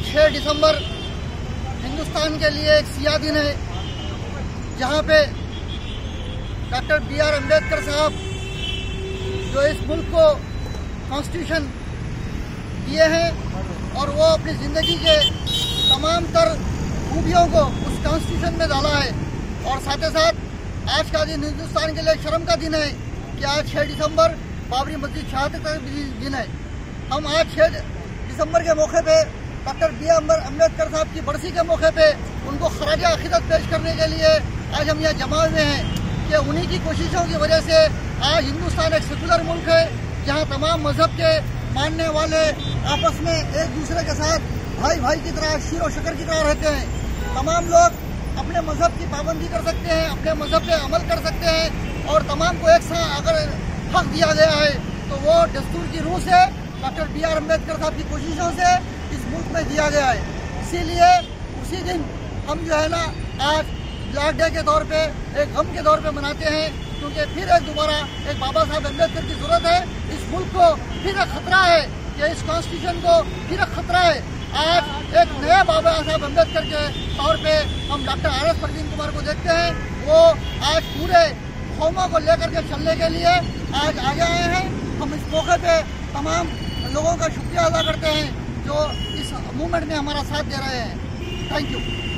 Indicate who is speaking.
Speaker 1: 6 दिसंबर हिंदुस्तान के लिए एक सियाह दिन है, जहां पे डॉक्टर B.R. अम्बेडकर साहब जो इस मुल्क को कॉन्स्टिट्यूशन दिए हैं और वो अपनी ज़िंदगी के तमाम तर खूबियों को उस कॉन्स्टिट्यूशन में डाला है। और साथ ही साथ आज का दिन हिंदुस्तान के लिए शर्म का दिन है कि आज 6 दिसंबर बाबरी मस्जिद शहादत का दिन है। हम आज 6 दिसंबर के मौके पे डॉक्टर B.R. अम्बेडकर साहब की बरसी के मौके पे उनको खराज अकीदत पेश करने के लिए आज हम यहाँ जमा हुए हैं कि उन्हीं की कोशिशों की वजह से आज हिंदुस्तान एक सेकुलर मुल्क है, जहाँ तमाम मजहब के मानने वाले आपस में एक दूसरे के साथ भाई भाई की तरह, शीर और शक्कर की तरह रहते हैं। तमाम लोग अपने मजहब की पाबंदी कर सकते हैं, अपने मजहब पे अमल कर सकते हैं और तमाम को एक साथ अगर हक दिया गया है तो वो दस्तूर की रूह से डॉक्टर B.R. अम्बेडकर साहब की कोशिशों से इस मुल्क में दिया गया है। इसीलिए उसी दिन हम जो है ना आज ब्लैक डे के तौर पे, एक गम के तौर पे मनाते हैं, क्योंकि फिर एक दोबारा एक बाबा साहब अम्बेडकर की जरूरत है। इस मुल्क को फिर एक खतरा है कि इस कॉन्स्टिट्यूशन को फिर एक खतरा है। आज एक नए बाबा साहब अम्बेडकर के तौर पे हम डॉक्टर R.S. परवीन कुमार को देखते हैं। वो आज पूरे कौमों को लेकर के चलने के लिए आज आगे आए हैं। हम इस मौके पे तमाम लोगों का शुक्रिया अदा करते हैं जो इस मूवमेंट में हमारा साथ दे रहे हैं। Thank you.